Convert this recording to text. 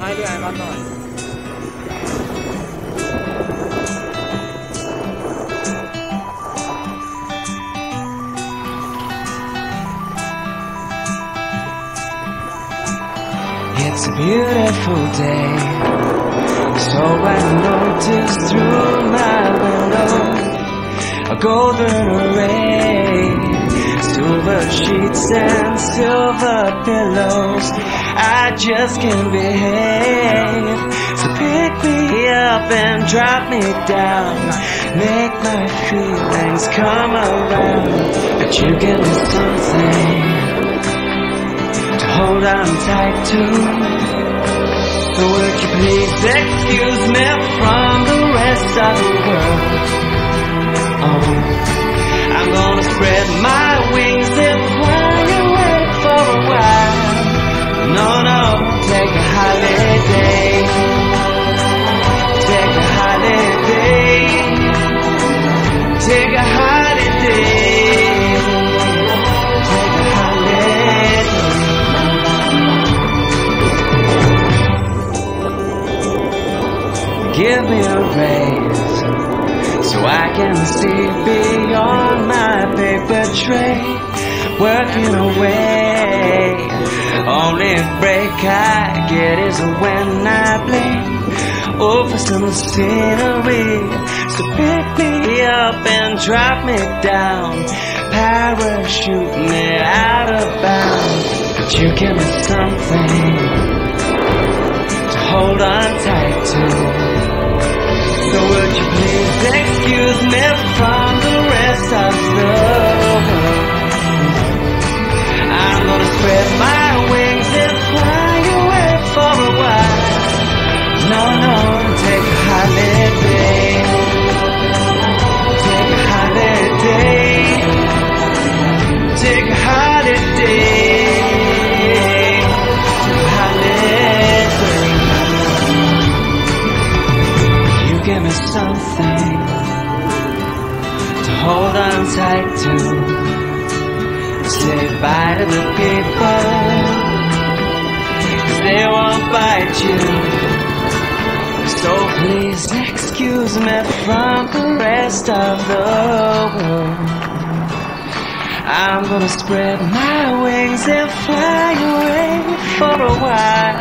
ให้ด้วยไอคอนหน่อย It's a beautiful day, so I noticed through my window a golden array, silver sheets and silver pillows. I just can't behave, so pick me up and drop me down, make my feelings come around. But you give me something to hold on tight to. So would you please excuse me from the rest of the world? Oh, I'm gonna spread my wings and fly away for a while. No, no, take a holiday. Take a holiday. Take a holiday. Take a holiday. Give me a raise so I can see beyond my paper tray. Working away, only break I get is when I blink over some scenery. So pick me up and drop me down, parachute me out of bounds. But you give me something to hold on tight to. So would you please excuse me from the rest of the world? I'm gonna spread my wings and fly away for a while. No, no, take a holiday. Take a holiday. Take a holiday. Give me something to hold on tight to. Say bye to the people, 'cause they won't bite you. So please excuse me from the rest of the world. I'm gonna spread my wings and fly away for a while.